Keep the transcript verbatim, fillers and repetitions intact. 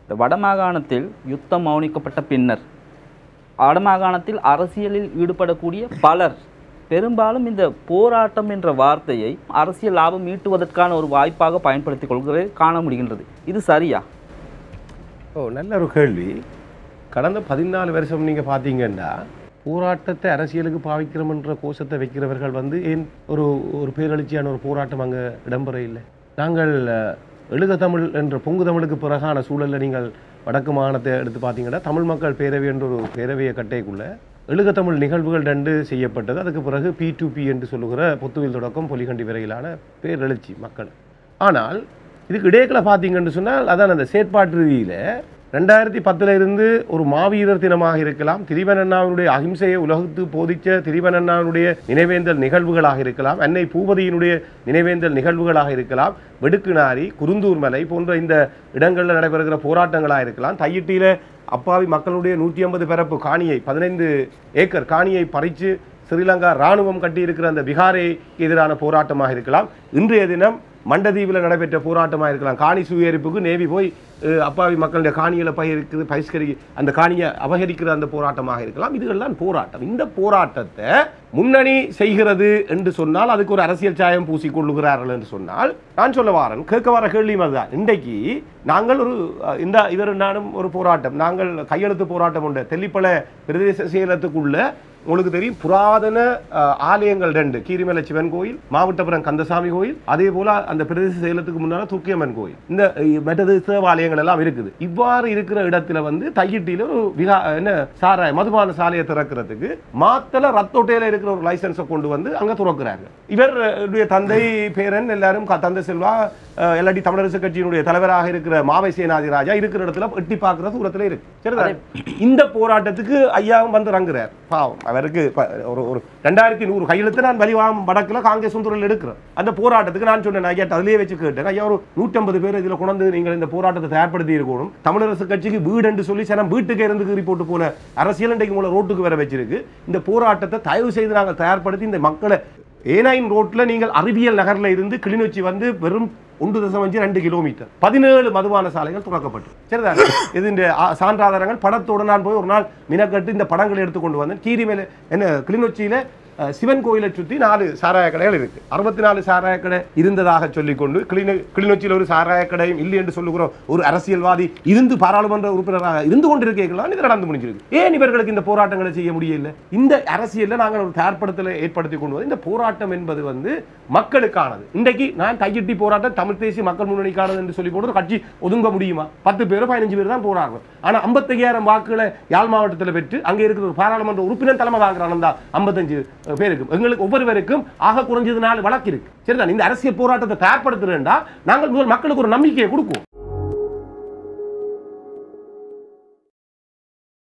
இந்த வடமாகாணத்தில் யுத்தம் மௌனிக்கப்பட்ட பின்னர் வடமாகாணத்தில் அரசியலில் ஈடுபடக்கூடிய பலர் பெரும்பாலும் இந்த போராட்டம் என்ற வார்த்தையை அரசியல் லாபம் ஈட்டுவதற்கான ஒரு வாய்ப்பாக பயன்படுத்திக் கொள்கிறதை காண முடிகின்றது. இது சரியா? ஓ, நல்ல ஒரு கேள்வி. கடந்த பதினாலு வருஷம் நீங்கள் பார்த்தீங்கன்னா போராட்டத்தை அரசியலுக்கு பாவிக்கிறோம்ன்ற கோஷத்தை வைக்கிறவர்கள் வந்து ஏன் ஒரு ஒரு பேரெழுச்சியான ஒரு போராட்டம் அங்கே இடம்பெற இல்லை? நாங்கள் எழுக தமிழ் என்ற பொங்கு தமிழுக்கு பிறகான சூழலில் நீங்கள் வடக்கு மாகாணத்தை எடுத்து பார்த்தீங்கன்னா தமிழ் மக்கள் பேரவை என்ற ஒரு பேரவையை கட்டைக்குள்ளே எழுக தமிழ் நிகழ்வுகள் ரெண்டு செய்யப்பட்டது. அதுக்கு பிறகு பி டு பி என்று சொல்லுகிற பொத்துவில் தொடக்கம் பொலிகண்டி வரையிலான பேரெழுச்சி மக்கள். ஆனால் இதுக்கு இடையில பார்த்தீங்கன்னு சொன்னால் அதான் அந்த செயற்பாட்டு ரீதியில் ரெண்டாயிரத்தி பத்தில் இருந்து ஒரு மாவீரர் தினமாக இருக்கலாம், திரிபன் அண்ணாவினுடைய அகிம்சையை உலகத்து போதித்த திரிபன் அண்ணாவினுடைய நினைவேந்தல் நிகழ்வுகளாக இருக்கலாம், அன்னை பூபதியினுடைய நினைவேந்தல் நிகழ்வுகளாக இருக்கலாம், வெடுக்குநாரி குருந்தூர் மலை போன்ற இந்த இடங்களில் நடைபெறுகிற போராட்டங்களாக இருக்கலாம், தையிட்டியில் அப்பாவி மக்களுடைய நூற்றி ஐம்பது பரப்பு காணியை பதினைந்து ஏக்கர் காணியை பறித்து ஸ்ரீலங்கா இராணுவம் கட்டியிருக்கிற அந்த பிகாரைக்கு எதிரான போராட்டமாக இருக்கலாம், இன்றைய தினம் மண்டதீவில் நடைபெற்ற போராட்டமாக இருக்கலாம், காணி சுயரிப்புக்கு நேவி போய் அப்பாவி மக்களுடைய காணிகளை பயிருக்கு பகிஷ்கரி அந்த காணியை அபகரிக்கிற அந்த போராட்டமாக இருக்கலாம். இதுகள்தான் போராட்டம். இந்த போராட்டத்தை முன்னணி செய்கிறது என்று சொன்னால் அதுக்கு ஒரு அரசியல் சாயம் பூசிக்கொள்ளுகிறார்கள் என்று சொன்னால் நான் சொல்ல வாரன் கேட்க வர கேள்வியும் அதுதான். இன்றைக்கு நாங்கள் ஒரு இந்த இவர் நானும் ஒரு போராட்டம் நாங்கள் கையெழுத்து போராட்டம் உண்டு தெல்லிப்பள பிரதேச செயலத்துக்குள்ள உங்களுக்கு தெரியும் புராதன ஆலயங்கள் ரெண்டு, கீரிமலை சிவன் கோயில், மாவட்டபுரம் கந்தசாமி கோயில், அதே போல அந்த பிரதேச செயலத்துக்கு முன்னால துர்க்கியம்மன் கோயில், இந்த மற்றது தேவாலயங்கள் எல்லாம் இருக்குது. இவ்வாறு இருக்கிற இடத்துல வந்து தையிட்டியில ஒரு விகா என்ன சாராய மதுபான சாலையை திறக்கிறதுக்கு மாத்தல ரத்தோட்டையில இருக்கிற ஒரு லைசன்ஸை கொண்டு வந்து அங்க துறக்கிறாங்க. இவருடைய தந்தை பேரன் எல்லாரும் தந்தை செல்வா எல்லாட்டி தமிழரசு கட்சியினுடைய தலைவராக இருக்கிற மாவை சேனாதி ராஜா இருக்கிற இடத்துல எட்டி பார்க்கிற தூரத்துல இருக்கு. சரிதான். இந்த போராட்டத்துக்கு ஐயாவும் வந்து இறங்குறார். பாவம் அவருக்கு ஒரு ஒரு ரெண்டாயிரத்தி நூறு கையெழுத்து நான் வலிவாம் வடக்குல காங்கிரஸ் துறையில் எடுக்கிறேன். அந்த போராட்டத்துக்கு நான் சொன்னேன் ஐயா அதிலேயே வச்சு கேட்டேன், ஐயா ஒரு நூற்றம்பது பேர் இதுல கொண்டு நீங்கள் இந்த போராட்டத்தை தயார்படுத்தி இருக்கணும். தமிழரசு கட்சிக்கு வீடு என்று சொல்லி சனம் வீட்டுக்கு இருந்து ரிப்போர்ட் போன அரசியல் இன்றைக்கு மூலம் ரோட்டுக்கு வர வச்சிருக்கு. இந்த போராட்டத்தை தயவு செய்து நாங்கள் தயார்படுத்தி இந்த மக்களை ஏனைன் ரோட்ல நீங்கள் அறிவியல் நகர்ல இருந்து கிளிநொச்சி வந்து வெறும் ஒன்று தசம் அஞ்சு ரெண்டு கிலோமீட்டர் பதினேழு மதுபான சாலைகள் துறக்கப்பட்டு சரிதான். இது இந்த சான்றாதாரங்கள் படத்தோடு நான் போய் ஒரு நாள் மினக்கட்டு இந்த படங்களை எடுத்துக்கொண்டு வந்தேன். கீரிமேல என்ன கிளிநொச்சியில சிவன் கோயிலை சுற்றி நாலு சாராய கடைகள் இருக்கு. அறுபத்தி நாலு சாராய கடை இருந்ததாக சொல்லிக்கொண்டு கிளிநொ கிளிநொச்சியில் ஒரு சாராய கடையும் இல்லை என்று சொல்லுகிற ஒரு அரசியல்வாதி இருந்து பாராளுமன்ற உறுப்பினராக இருந்து கொண்டிருக்கலாம். இது நடந்து முடிஞ்சிருக்கு. ஏன் இவர்களுக்கு இந்த போராட்டங்களை செய்ய முடியல? இந்த அரசியலில் நாங்கள் ஒரு தயார்படுத்தலை ஏற்படுத்தி கொண்டு வந்து இந்த போராட்டம் என்பது வந்து மக்களுக்கானது. இன்றைக்கு நான் கையெட்டி போராட்டம் தமிழ் தேசிய மக்கள் முன்னணிக்கானது என்று சொல்லி போட்டு கட்சி ஒதுங்க முடியுமா? பத்து பேரோ பதினஞ்சு பேர் தான் போராடுறோம். ஆனால் ஐம்பத்தையாயிரம் வாக்குகளை யாழ் மாவட்டத்தில் பெற்று அங்கே இருக்கிற ஒரு பாராளுமன்ற உறுப்பினர் தலைமை வாங்குறான் தான் ஐம்பத்தஞ்சு பேருக்கு. எங்களுக்கு ஒவ்வொருவருக்கும் ஆக குறைஞ்சது நாலு வழக்கு இருக்கு. சரிதான். இந்த அரசியல் போராட்டத்தை தயார்படுத்துறேன்டா நாங்கள் முதல் மக்களுக்கு ஒரு நம்பிக்கையை கொடுக்கும்.